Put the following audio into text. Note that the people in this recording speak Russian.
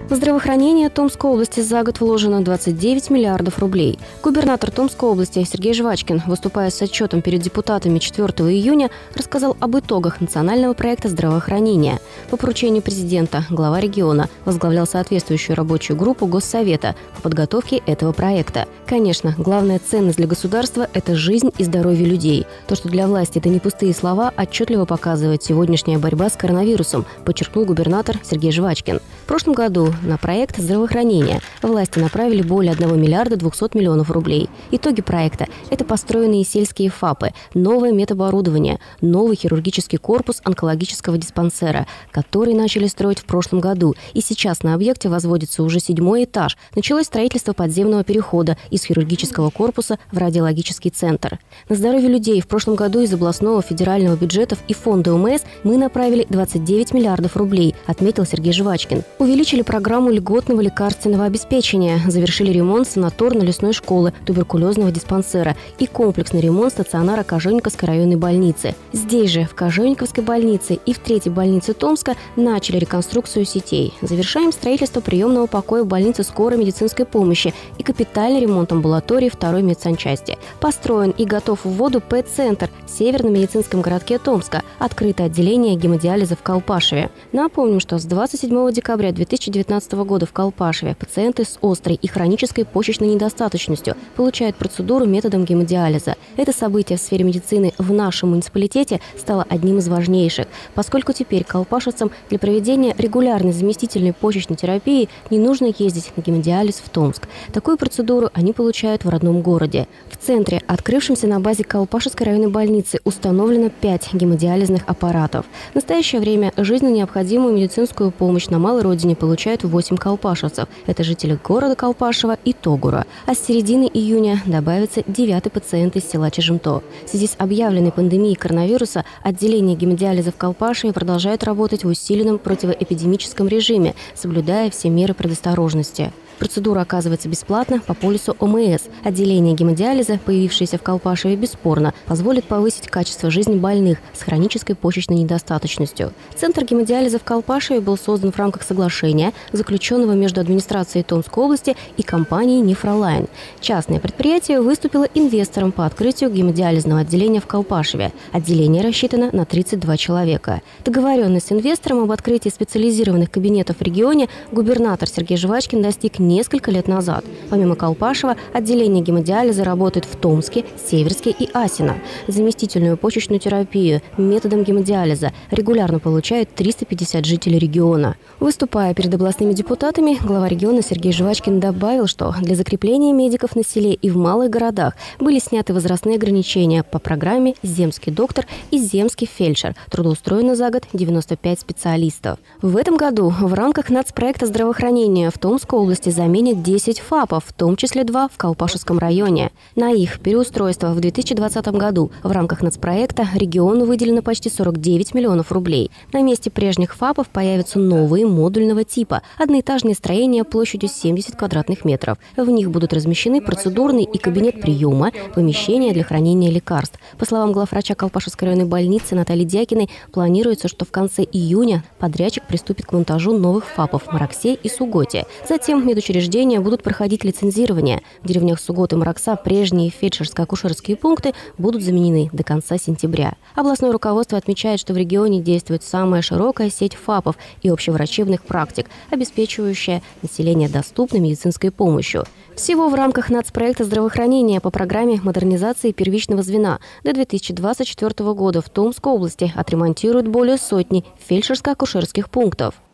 В здравоохранение Томской области за год вложено 29 миллиардов рублей. Губернатор Томской области Сергей Жвачкин, выступая с отчетом перед депутатами 4 июня, рассказал об итогах национального проекта здравоохранения. По поручению президента глава региона возглавлял соответствующую рабочую группу Госсовета по подготовке этого проекта. Конечно, главная ценность для государства – это жизнь и здоровье людей. То, что для власти это не пустые слова, отчетливо показывает сегодняшняя борьба с коронавирусом, подчеркнул губернатор Сергей Жвачкин. В прошлом году на проект здравоохранения власти направили более 1 миллиарда 200 миллионов рублей. Итоги проекта – это построенные сельские ФАПы, новое медоборудование, новый хирургический корпус онкологического диспансера, который начали строить в прошлом году. И сейчас на объекте возводится уже 7-й этаж. Началось строительство подземного перехода из хирургического корпуса в радиологический центр. На здоровье людей в прошлом году из областного федерального бюджетов и фонда ОМС мы направили 29 миллиардов рублей, отметил Сергей Жвачкин. Увеличили программу льготного лекарственного обеспечения, завершили ремонт санаторно-лесной школы, туберкулезного диспансера и комплексный ремонт стационара Кожевниковской районной больницы. Здесь же, в Кожевниковской больнице и в 3-й больнице Томска начали реконструкцию сетей. Завершаем строительство приемного покоя в больнице скорой медицинской помощи и капитальный ремонт амбулатории 2-й медсанчасти. Построен и готов в воду ПЭТ-центр в северном медицинском городке Томска, открыто отделение гемодиализа в Колпашеве. Напомним, что с 27 декабря 2019 года в Колпашеве пациенты с острой и хронической почечной недостаточностью получают процедуру методом гемодиализа. Это событие в сфере медицины в нашем муниципалитете стало одним из важнейших, поскольку теперь колпашевцам для проведения регулярной заместительной почечной терапии не нужно ездить на гемодиализ в Томск. Такую процедуру они получают в родном городе. В центре, открывшемся на базе Колпашевской районной больницы, установлено 5 гемодиализных аппаратов. В настоящее время жизненно необходимую медицинскую помощь на малой родине получают 8 колпашевцев. Это жители города Колпашево и Тогура. А с середины июня добавится 9-й пациент из села Чежемто. В связи с объявленной пандемией коронавируса отделение гемодиализа в Колпашеве продолжает работать в усиленном противоэпидемическом режиме, соблюдая все меры предосторожности. Процедура оказывается бесплатно по полису ОМС. Отделение гемодиализа, появившееся в Колпашеве, бесспорно позволит повысить качество жизни больных с хронической почечной недостаточностью. Центр гемодиализа в Колпашеве был создан в рамках соглашения, заключенного между администрацией Томской области и компанией «Нефролайн». Частное предприятие выступило инвестором по открытию гемодиализного отделения в Колпашеве. Отделение рассчитано на 32 человека. Договоренность с инвестором об открытии специализированных кабинетов в регионе губернатор Сергей Жвачкин достиг несколько лет назад. Помимо Колпашева, отделение гемодиализа работает в Томске, Северске и Асино. Заместительную почечную терапию методом гемодиализа регулярно получают 350 жителей региона. Выступая перед областными депутатами, глава региона Сергей Жвачкин добавил, что для закрепления медиков на селе и в малых городах были сняты возрастные ограничения по программе «Земский доктор» и «Земский фельдшер». Трудоустроено за год 95 специалистов. В этом году в рамках нацпроекта здравоохранения в Томской области заменят 10 ФАПов, в том числе 2 в Колпашевском районе. На их переустройство в 2020 году в рамках нацпроекта региону выделено почти 49 миллионов рублей. На месте прежних ФАПов появятся новые модульного типа – одноэтажные строения площадью 70 квадратных метров. В них будут размещены процедурный и кабинет приема, помещения для хранения лекарств. По словам главврача Колпашевской районной больницы Натальи Дякиной, планируется, что в конце июня подрядчик приступит к монтажу новых ФАПов в Мараксе и Суготе. Затем медучреждения будут проходить лицензирование. В деревнях Сугот и Маракса прежние фельдшерско-акушерские пункты будут заменены до конца сентября. Областное руководство отмечает, что в регионе действует самая широкая сеть ФАПов и общеврачебных практик, обеспечивающая население доступной медицинской помощью. Всего в рамках нацпроекта здравоохранения по программе модернизации первичного звена до 2024 года в Томской области отремонтируют более 100 фельдшерско-акушерских пунктов.